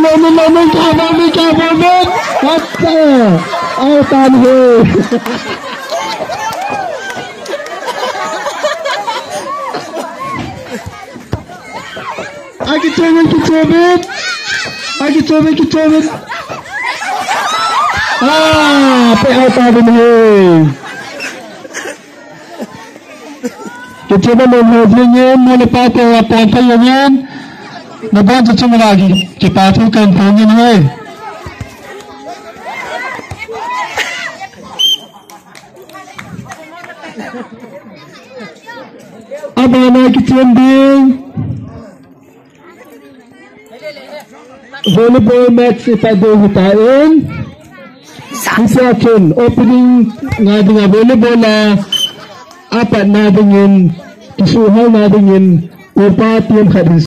Kita menghubungnya melepas pengapaannya, naban cuma lagi kita tukan punya ni. Abang kita ambil volleyball match pada hutan. Kita akan opening ngada volleyball lah. Apa na dengan isuhan na dengan upah tiap hari.